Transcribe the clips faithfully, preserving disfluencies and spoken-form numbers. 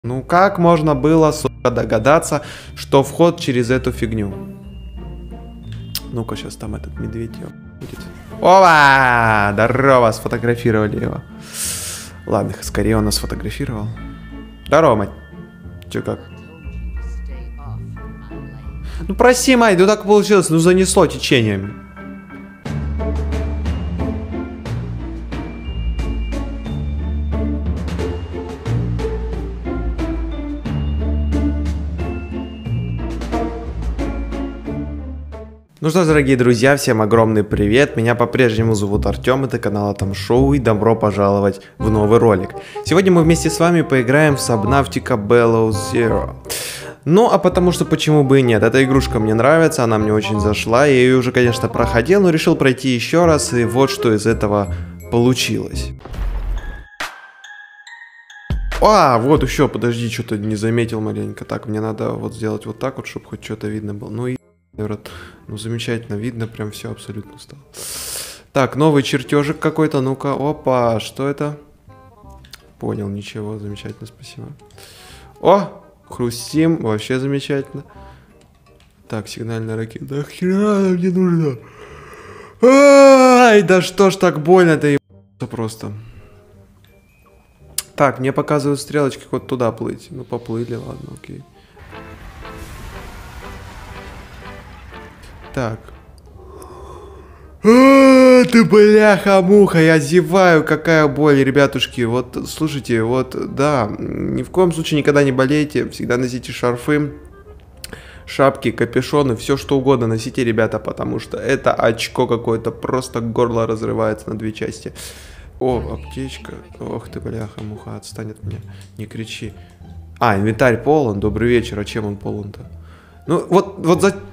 Ну как можно было, сука, догадаться, что вход через эту фигню? Ну-ка, сейчас там этот медведь будет. Ова! Здорово, сфотографировали его. Ладно, скорее он нас сфотографировал. Здорово, мать. Че как? Ну проси, мать, ну так получилось, ну занесло течениями. Ну что ж, дорогие друзья, всем огромный привет, меня по-прежнему зовут Артем, это канал Атом Шоу, и добро пожаловать в новый ролик. Сегодня мы вместе с вами поиграем в Subnautica Below Zero. Ну, а потому что почему бы и нет, эта игрушка мне нравится, она мне очень зашла, я ее уже, конечно, проходил, но решил пройти еще раз, и вот что из этого получилось. А, вот еще, подожди, что-то не заметил маленько, так, мне надо вот сделать вот так вот, чтобы хоть что-то видно было, ну и... Ну, замечательно, видно, прям все абсолютно стало. Так, новый чертежик какой-то, ну-ка, опа, что это? Понял, ничего, замечательно, спасибо. О, хрустим, вообще замечательно. Так, сигнальная ракета, да хера мне нужно. Ай, да что ж так больно-то, ебаться просто. Так, мне показывают стрелочки, вот туда плыть. Ну, поплыли, ладно, окей. Так. А, ты бляха-муха, я зеваю, какая боль, ребятушки. Вот, слушайте, вот, да, ни в коем случае никогда не болейте, всегда носите шарфы, шапки, капюшоны, все что угодно носите, ребята, потому что это очко какое-то, просто горло разрывается на две части. О, аптечка, ох ты, бляха-муха, отстань от меня, не кричи. А, инвентарь полон, добрый вечер, а чем он полон-то? Ну, вот, вот за...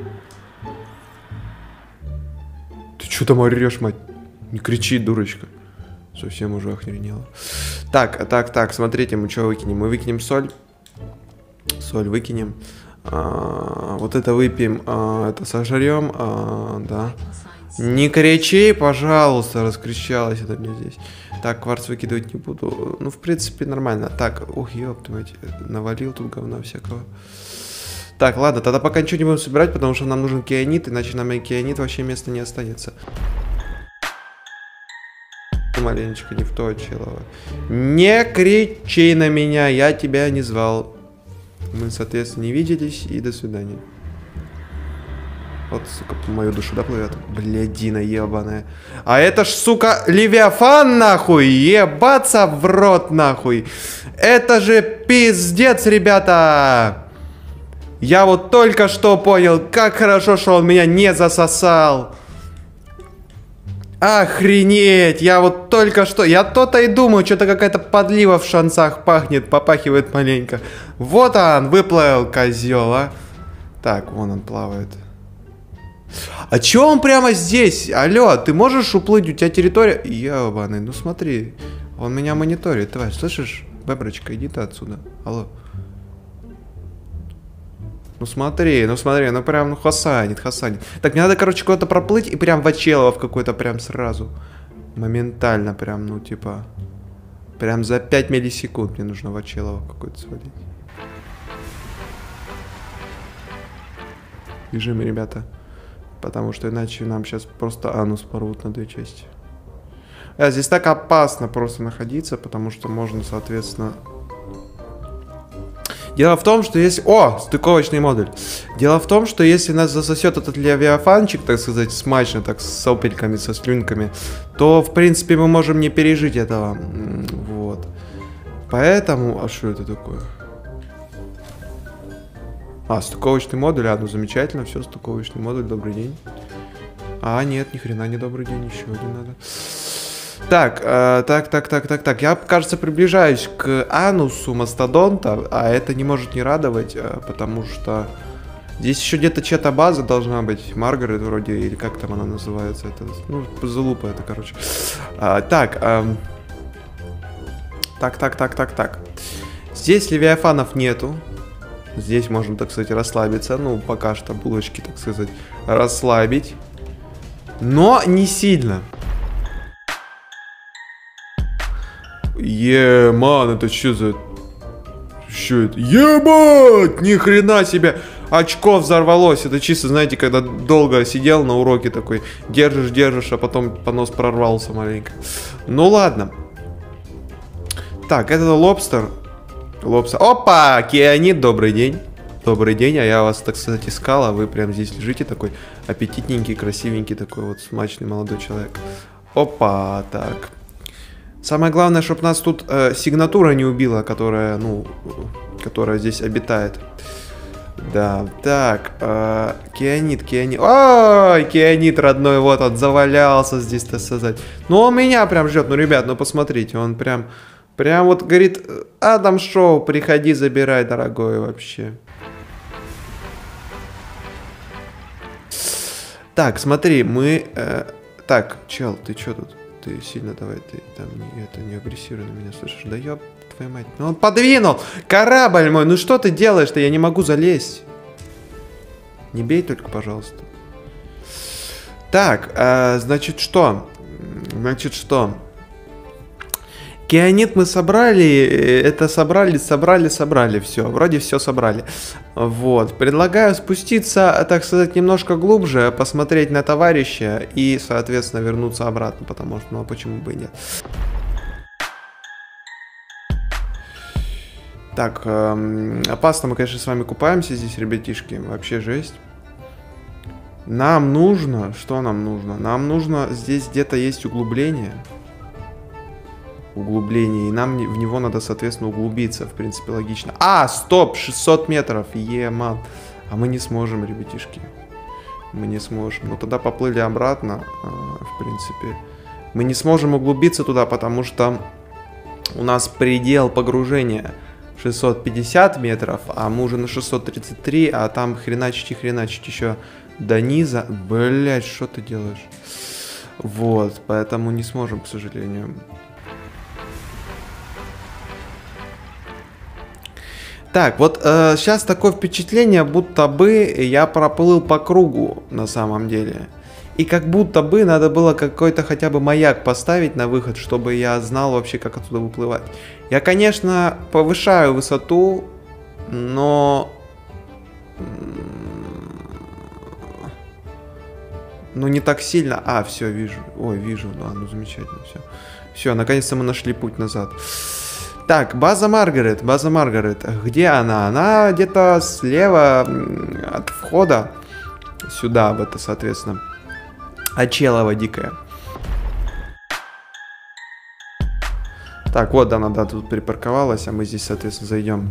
Что там орешь, мать? Не кричи, дурочка. Совсем уже охренела. Так, так, так, смотрите, мы что выкинем? Мы выкинем соль. Соль выкинем. А, вот это выпьем, а, это сожрем. А, да. Не кричи, пожалуйста, раскричалась это мне здесь. Так, кварц выкидывать не буду. Ну, в принципе, нормально. Так, ух, ёпта, мать, навалил тут говна всякого. Так, ладно, тогда пока ничего не будем собирать, потому что нам нужен кианит, иначе нам и кианит вообще места не останется. Маленечко не в то, человек. Не кричи на меня, я тебя не звал. Мы, соответственно, не виделись, и до свидания. Вот, сука, по мою душу доплывет. Блядина ебаная. А это ж, сука, Левиафан, нахуй, ебаться в рот, нахуй. Это же пиздец, ребята. Я вот только что понял, как хорошо, что он меня не засосал. Охренеть, я вот только что, я то-то и думаю, что-то какая-то подлива в шансах пахнет, попахивает маленько. Вот он, выплыл, козел, а. Так, вон он плавает. А чё он прямо здесь? Алло, ты можешь уплыть, у тебя территория... Ебаный, ну смотри, он меня мониторит, давай, слышишь? Беброчка, иди ты отсюда, алло. Ну смотри, ну смотри, ну прям, ну хасанит, хасанит. Так, мне надо, короче, куда-то проплыть и прям в Очелово в какой-то прям сразу. Моментально прям, ну типа. Прям за пять миллисекунд мне нужно в Очелово какой-то свалить. Бежим, ребята. Потому что иначе нам сейчас просто анус порвут на две части. А, здесь так опасно просто находиться, потому что можно, соответственно... Дело в том, что если... О, стыковочный модуль. Дело в том, что если нас засосет этот левиафанчик, так сказать, смачно, так с сопельками, со слюнками, то, в принципе, мы можем не пережить этого. Вот. Поэтому... А что это такое? А, стыковочный модуль. А, ну замечательно, все, стыковочный модуль, добрый день. А, нет, ни хрена не добрый день, еще один надо. Так, э, так, так, так, так, так. Я, кажется, приближаюсь к анусу мастодонта, а это не может не радовать, э, потому что здесь еще где-то чья-то база должна быть. Маргарет вроде, или как там она называется. Это, ну, залупа это, короче. А, так, э, так, так, так, так, так. Здесь левиафанов нету. Здесь можно, так сказать, расслабиться. Ну, пока что булочки, так сказать, расслабить. Но не сильно. Е, ман, это что за... что это? Ебать! Ни хрена себе! Очко взорвалось. Это чисто, знаете, когда долго сидел на уроке такой, держишь, держишь, а потом понос прорвался маленько. Ну ладно. Так, это лобстер. Лобстер. Опа! Кианит, добрый день. Добрый день, а я вас, так сказать, искал, а вы прям здесь лежите такой аппетитненький, красивенький, такой вот смачный молодой человек. Опа, так. Самое главное, чтобы нас тут э, сигнатура не убила, которая, ну, которая здесь обитает. Да, так, э, Кианит, Кианит. Ой, Кианит родной, вот он завалялся здесь, так сказать. Ну, он меня прям ждет, ну, ребят, ну, посмотрите, он прям, прям вот говорит, Адам Шоу, приходи, забирай, дорогой, вообще. Так, смотри, мы... Э, так, чел, ты чё тут? Ты сильно давай, ты там не, это, не агрессируй на меня, слышишь? Да ёб твою мать. Ну он подвинул! Корабль мой, ну что ты делаешь-то? Я не могу залезть. Не бей только, пожалуйста. Так, э, значит что? Значит что? Кианит мы собрали, это собрали, собрали, собрали, все, вроде все собрали. Вот, предлагаю спуститься, так сказать, немножко глубже, посмотреть на товарища и, соответственно, вернуться обратно, потому что, ну, а почему бы и нет. Так, эм, опасно мы, конечно, с вами купаемся здесь, ребятишки, вообще жесть. Нам нужно, что нам нужно? Нам нужно, здесь где-то есть углубление. Углубление, и нам в него надо, соответственно, углубиться, в принципе, логично. А, стоп, шестьсот метров, е-ман. А мы не сможем, ребятишки. Мы не сможем. Ну, тогда поплыли обратно, в принципе. Мы не сможем углубиться туда, потому что у нас предел погружения шестьсот пятьдесят метров, а мы уже на шестьсот тридцать три, а там хреначить и хреначить еще до низа. Блять, что ты делаешь? Вот, поэтому не сможем, к сожалению. Так, вот э, сейчас такое впечатление, будто бы я проплыл по кругу на самом деле. И как будто бы надо было какой-то хотя бы маяк поставить на выход, чтобы я знал вообще, как отсюда выплывать. Я, конечно, повышаю высоту, но... Ну, не так сильно. А, все, вижу. Ой, вижу, да, ну замечательно, все. Все, наконец-то мы нашли путь назад. Так, база Маргарет, база Маргарет. Где она? Она где-то слева от входа сюда, в это, соответственно, Очелова дикая. Так, вот она, да, тут припарковалась, а мы здесь, соответственно, зайдем.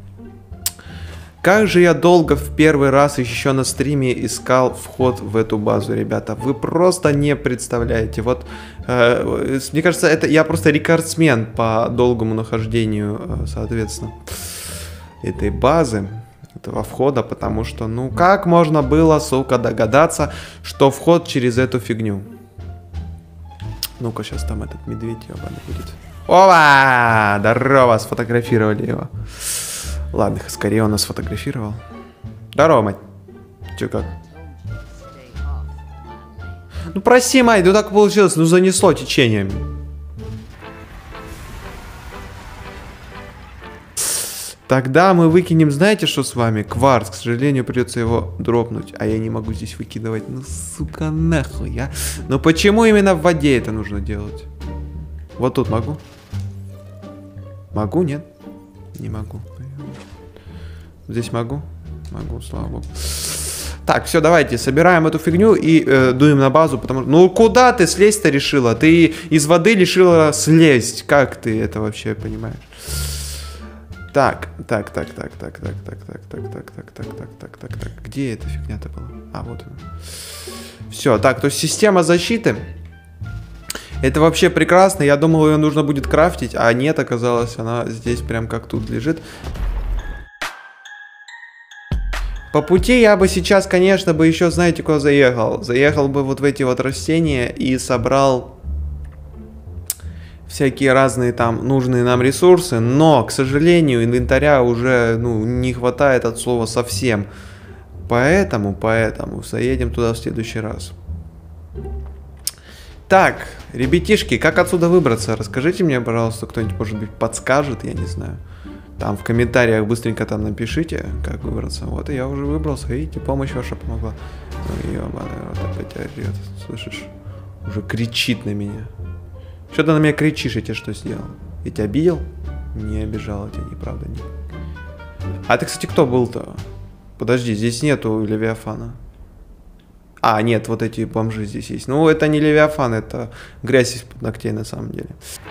Как же я долго в первый раз еще на стриме искал вход в эту базу, ребята. Вы просто не представляете. Вот, э, мне кажется, это я просто рекордсмен по долгому нахождению, э, соответственно, этой базы, этого входа, потому что, ну, как можно было, сука, догадаться, что вход через эту фигню? Ну-ка, сейчас там этот медведь ебаный будет. Ова! Здорово, сфотографировали его. Ладно, скорее он нас сфотографировал. Здорово, мать. Че как? Ну проси, мать, ну так получилось, ну занесло течением. Тогда мы выкинем, знаете, что с вами? Кварц, к сожалению, придется его дропнуть. А я не могу здесь выкидывать. Ну, сука, нахуй, а? Ну почему именно в воде это нужно делать? Вот тут могу? Могу, нет? Не могу. Здесь могу? Могу, слава богу. Так, все, давайте, собираем эту фигню и э, дуем на базу, потому что... Ну, куда ты слезть-то решила? Ты из воды решила слезть. Как ты это вообще понимаешь? Так, так, так, так, так, так, так, так, так, так, так, так, так, так, так, так. Где эта фигня-то была? А, вот она. Все, так, то есть система защиты. Это вообще прекрасно. Я думал, ее нужно будет крафтить, а нет, оказалось, она здесь прям как тут лежит. По пути я бы сейчас, конечно, бы еще, знаете, куда заехал? Заехал бы вот в эти вот растения и собрал всякие разные там нужные нам ресурсы, но, к сожалению, инвентаря уже, ну, не хватает от слова совсем. Поэтому, поэтому заедем туда в следующий раз. Так, ребятишки, как отсюда выбраться? Расскажите мне, пожалуйста, кто-нибудь, может быть, подскажет, я не знаю. Там в комментариях быстренько там напишите, как выбраться. Вот и я уже выбрался, видите, помощь ваша помогла. Ну, ёбаный рот, опять орёт, слышишь? Уже кричит на меня. Что ты на меня кричишь, я тебе что сделал? Я тебя обидел? Не обижал, я тебя неправда не. А ты, кстати, кто был-то? Подожди, здесь нету Левиафана. А, нет, вот эти бомжи здесь есть. Ну, это не Левиафан, это грязь из-под ногтей на самом деле.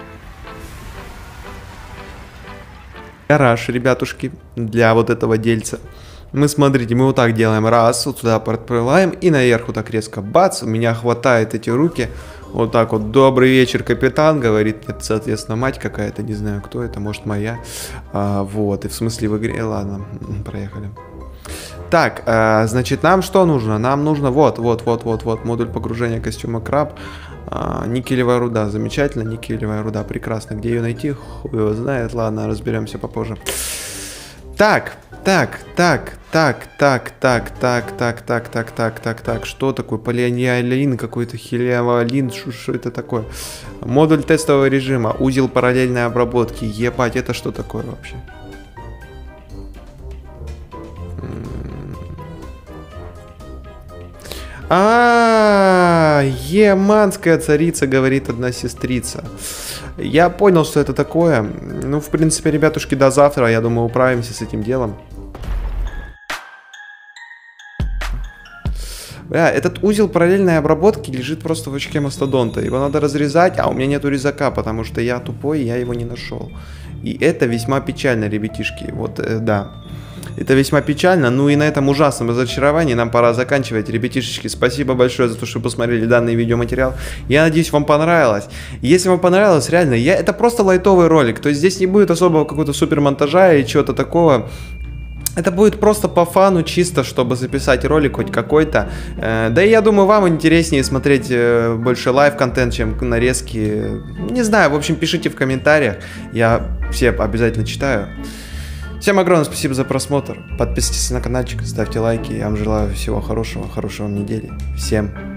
Гараж, ребятушки, для вот этого дельца. Мы, смотрите, мы вот так делаем. Раз, вот сюда подплываем и наверх вот так резко бац. У меня хватает эти руки. Вот так вот. Добрый вечер, капитан, говорит. Это, соответственно, мать какая-то, не знаю, кто это, может, моя. А, вот, и в смысле в игре. Ладно, проехали. Так, а, значит, нам что нужно? Нам нужно вот, вот, вот, вот, вот, модуль погружения костюма краб. А, никелевая руда, замечательно, никелевая руда, прекрасно. Где ее найти? Хуй его знает. Ладно, разберемся попозже. Так, так, так, так, так, так, так, так, так, так, так, так, так. Что такое? Полианилин какой-то, хелиавалин, что это такое? Модуль тестового режима, узел параллельной обработки. Ебать, это что такое вообще? А, еманская царица, говорит одна сестрица. Я понял, что это такое. Ну, в принципе, ребятушки, до завтра, я думаю, управимся с этим делом. Бля, этот узел параллельной обработки лежит просто в очке мастодонта. Его надо разрезать, а у меня нету резака, потому что я тупой, и я его не нашел. И это весьма печально, ребятишки. Вот, э, да. Это весьма печально. Ну и на этом ужасном разочаровании нам пора заканчивать. Ребятишечки, спасибо большое за то, что вы посмотрели данный видеоматериал. Я надеюсь, вам понравилось. Если вам понравилось, реально, я... это просто лайтовый ролик. То есть здесь не будет особого какого-то супер монтажа и чего-то такого. Это будет просто по фану, чисто, чтобы записать ролик хоть какой-то. Э, да и я думаю, вам интереснее смотреть э, больше лайв-контент, чем нарезки. Не знаю, в общем, пишите в комментариях. Я все обязательно читаю. Всем огромное спасибо за просмотр. Подписывайтесь на каналчик, ставьте лайки. Я вам желаю всего хорошего, хорошей вам недели. Всем